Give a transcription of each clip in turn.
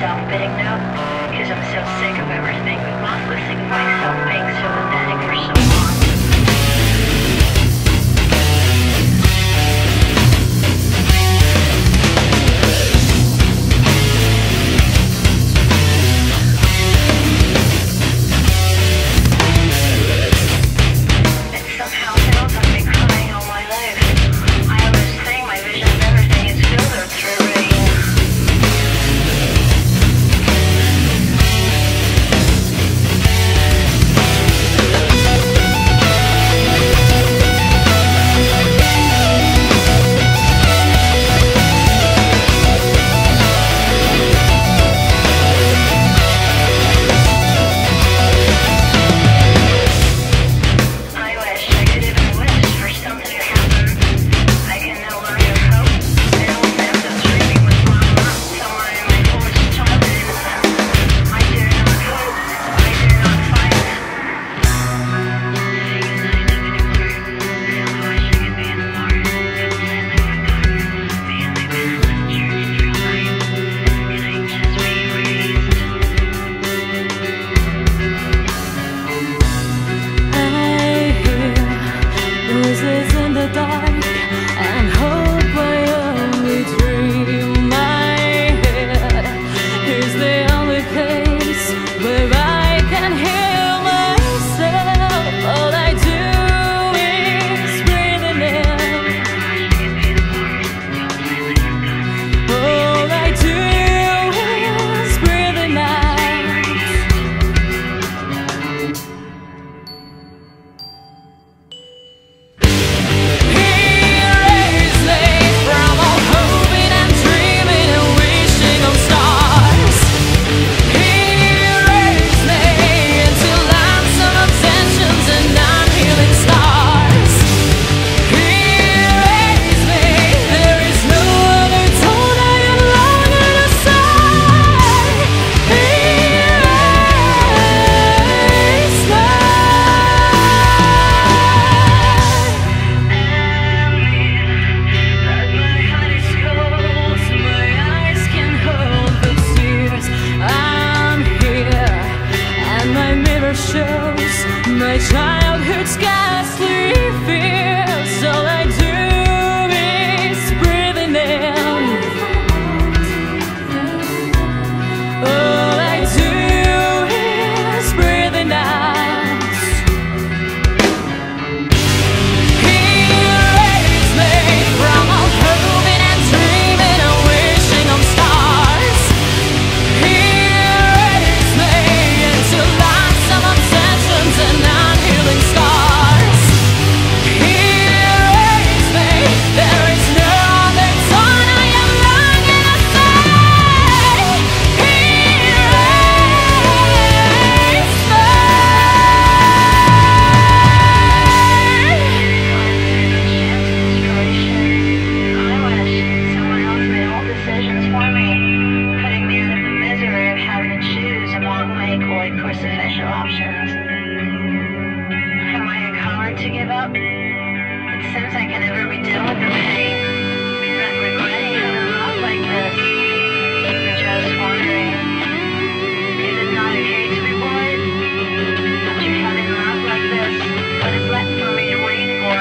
self-pitying note, because I'm so sick of everything, not listening to myself being so pathetic for so long. My childhood's ghastly fears. All I do is breathing in. All I do is breathing out. He raised me from all hoping and dreaming and wishing on stars. He raised me into lights of obsessions and unhealing scars. He raised me. There is no other tone I am longing to say. He raised me. I wish someone else made all decisions for me, putting me out of the misery of having to choose among make-or course of official options. Am I a coward to give up? It seems I can never be done with the pain, not regretting having love like this. I'm just wondering, is it not okay to be bored? After having love like this, what is left for me to wait for?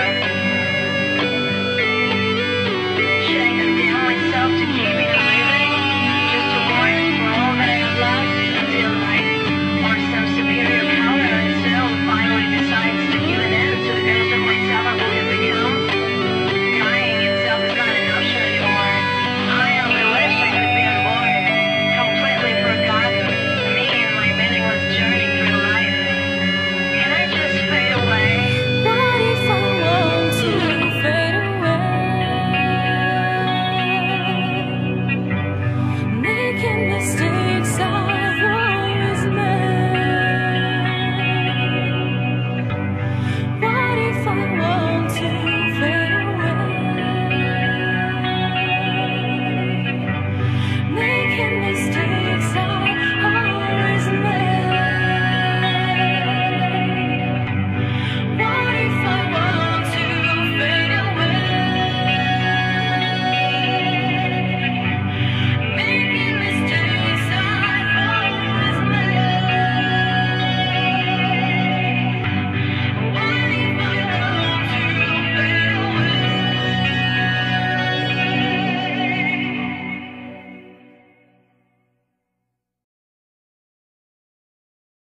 Should I condemn myself to keeping on living, just to mourn for all that I have lost until I or some superior power on its own finally decides to give an end to the ghost of myself I would have become? Dying itself is not an option anymore. I only wish I could be on board, completely forgotten, me and my meaningless journey through life. Can I just fade away? What if I want to fade away? Making mistakes I've always made. What if I want to fade away? Making mistakes